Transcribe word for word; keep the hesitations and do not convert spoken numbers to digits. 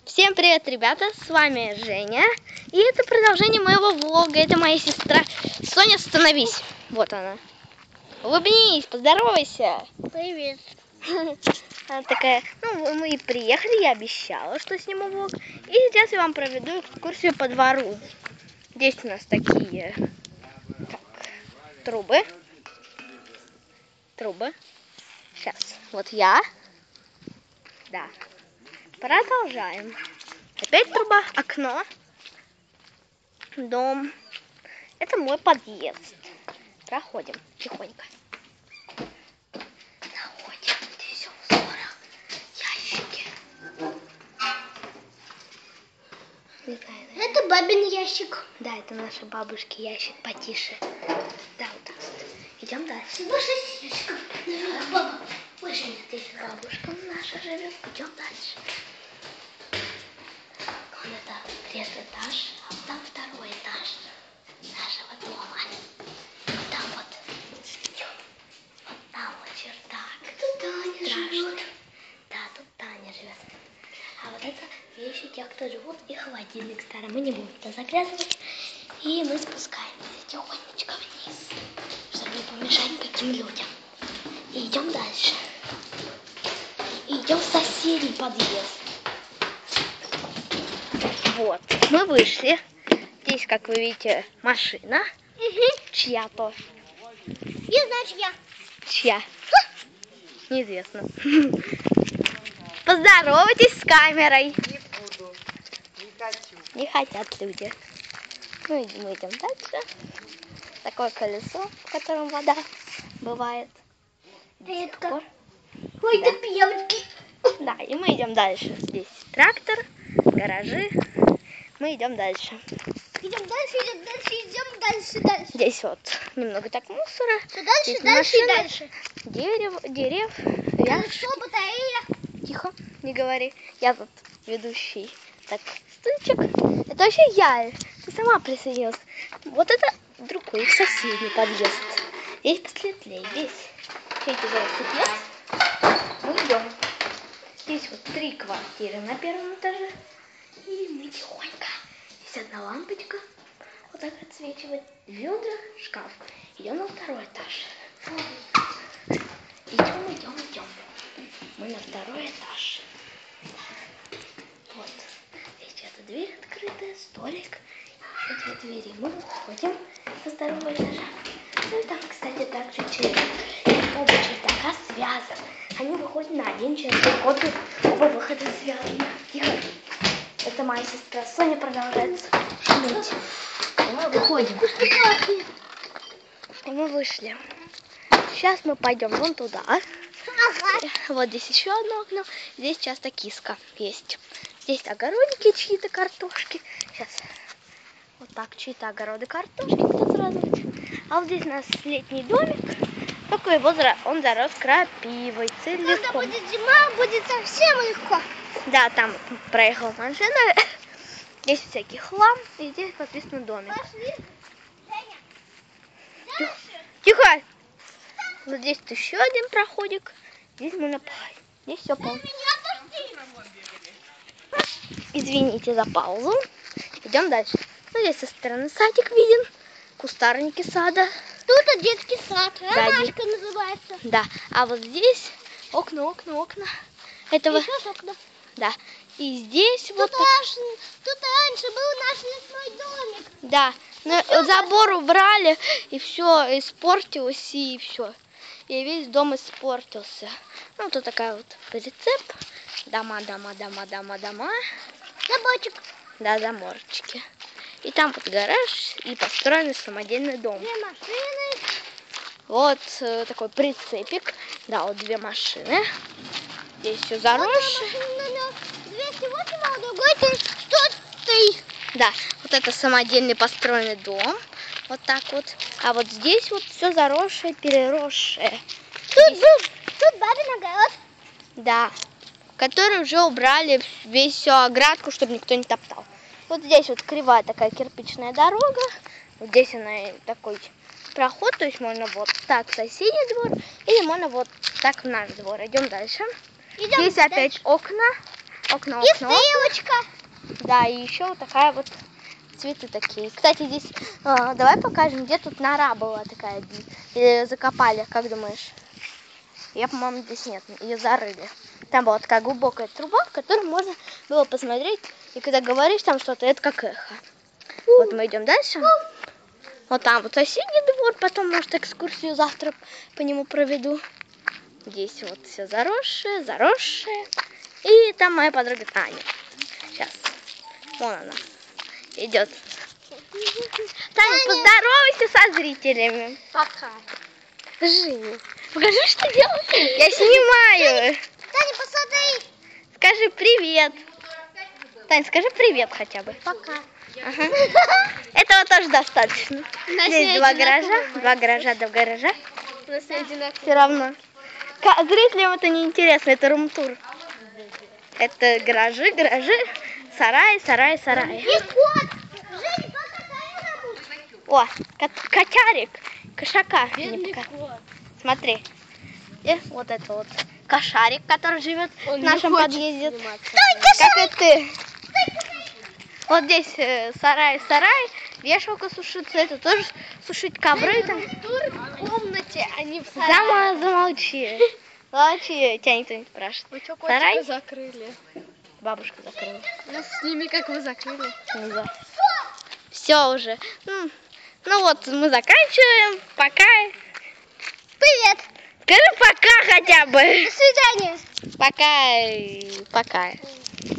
Всем привет, ребята, с вами Женя. И это продолжение моего влога. Это моя сестра Соня, становись. Вот она. Улыбнись, поздоровайся. Привет. Она такая, ну мы и приехали, я обещала, что сниму влог. И сейчас я вам проведу экскурсию по двору. Здесь у нас такие так, трубы. Трубы. Сейчас, вот я. Да. Продолжаем. Опять труба, окно, дом. Это мой подъезд. Проходим тихонько. Находим здесь в узорах ящики. Это бабин ящик. Да, это наши бабушки ящик потише. Да, вот так вот. Идем дальше. Больше ящиков. Баба. Больше здесь бабушка наша живет. Идем дальше. Вот это третий этаж, а вот там второй этаж нашего дома. Вот там вот, вот там вот чердак. Тут Таня живет. Да, тут Таня живет. А вот это вещи тех, кто живут, и холодильник старый. Мы не будем это заглядывать. И мы спускаемся тихонечко вниз, чтобы не помешать каким людям. И идем дальше. И идем в соседний подъезд. Вот, мы вышли. Здесь, как вы видите, машина. Угу. Чья-то. Я знаю, чья. Чья? Неизвестно. Поздоровайтесь с камерой. Не буду. Не хочу. Не хотят люди. Ну, и мы идем дальше. Такое колесо, в котором вода бывает. Это ой, Да. это пьянки. Да, и мы идем дальше. Здесь трактор, гаражи. Мы идем дальше. Идем дальше, идем дальше, идем дальше, дальше. Здесь вот немного так мусора. Все дальше, Здесь дальше и машины, дальше. Дерево, дерев. Колесо, батарея. Тихо, не говори. Я тут ведущий. Так, стульчик. Это вообще я. Ты сама присоединилась. Вот это другой, соседний подъезд. Здесь посветлее. Здесь эти велосипед. Мы идем. Здесь вот три квартиры на первом этаже. И мы тихонько. Здесь одна лампочка. Вот так отсвечивает. Ведра, шкаф. Идем на второй этаж. Идем, идем, идем. Мы на второй этаж. Вот. Здесь эта дверь открытая, столик. Еще две двери. Мы выходим со второго этажа. Ну и там, кстати, также чердак. И оба чердака связаны. Они выходят на один чердак. Вот и оба выхода связаны. Тихо. Это моя сестра Соня продолжает шуметь. И мы выходим. И мы вышли. Сейчас мы пойдем вон туда. Ага. Вот здесь еще одно окно. Здесь часто киска есть. Здесь огородики чьи-то, картошки. Сейчас. Вот так, чьи-то огороды, картошки. Кто сразу. А вот здесь у нас летний домик. Такой вот он зарос крапивой, Когда целиком. будет зима, будет совсем легко. Да, там проехала машина. Здесь всякий хлам. И здесь подписано домик. Пошли. Женя. Дальше. Тихо! Вот здесь еще один проходик. Здесь можно пахать. Здесь все полно. Меня отпусти. Извините за паузу. Идем дальше. Ну, здесь со стороны садик виден. Кустарники сада. Тут детский сад. Да, Ромашка называется. Да. А вот здесь окна, окна, окна. Этого. Еще окна. Да. И здесь Тут, вот так. аж, тут раньше был наш лесной домик. Да. Но забор убрали, и все испортилось, и все. И весь дом испортился. Ну, тут такая вот прицеп. Дома, дома, дома, дома, дома. Заборчик. Да, заморчики. И там вот гараж и построенный самодельный дом. Две машины. Вот э, такой прицепик. Да, вот две машины. Здесь все заросшее. Одна машина номер двести восемь, а у другой сто три. Да, вот это самодельный построенный дом. Вот так вот. А вот здесь вот все заросшее, переросшее. Тут Здесь... был, тут бабин огород. Да, который уже убрали весь всю оградку, чтобы никто не топтал. Вот здесь вот кривая такая кирпичная дорога. Вот здесь она такой проход, то есть можно вот так в соседний двор, или можно вот так в наш двор. Идем дальше. Идем Здесь дальше. опять окна. окно, И окно. стрелочка. Да, и еще вот такая вот цветы такие. Кстати, здесь а, давай покажем, где тут нора была такая. Или закопали, как думаешь? Я, по-моему, здесь нет, ее зарыли. Там была такая глубокая труба, в которой можно было посмотреть. И когда говоришь там что-то, это как эхо. Вот мы идем дальше. Вот там вот соседний двор, потом, может, экскурсию завтра по нему проведу. Здесь вот все заросшее, заросшее. И там моя подруга Таня. Сейчас. Вон она. Идет. Таня, поздоровайся со зрителями. Пока. Жи. Покажи, что делаешь. Я снимаю. Таня, посмотри. Скажи привет. Тань, скажи привет хотя бы. Пока. Ага. Этого тоже достаточно. Здесь два гаража. Два гаража, два гаража. Все равно. К- Зрителям это не интересно, это рум-тур. Это гаражи, гаражи, сараи, сараи, сараи. И кот. Женя, пока О, кот- котярик, кошака. Не пока- Смотри. И вот это вот кошарик, который живет в нашем подъезде. Как и ты. Вот здесь э, сарай, сарай, вешалка сушится, это тоже сушить ковры там. в комнате, а не в Зама, замолчи. Замолчи, тебя никто не спрашивает. Сарай закрыли. бабушка закрыла. Ну, с ними как вы закрыли? Не Все уже. Ну, ну вот, мы заканчиваем. Пока. Привет. Скажи пока хотя бы. До свидания. Пока. Пока.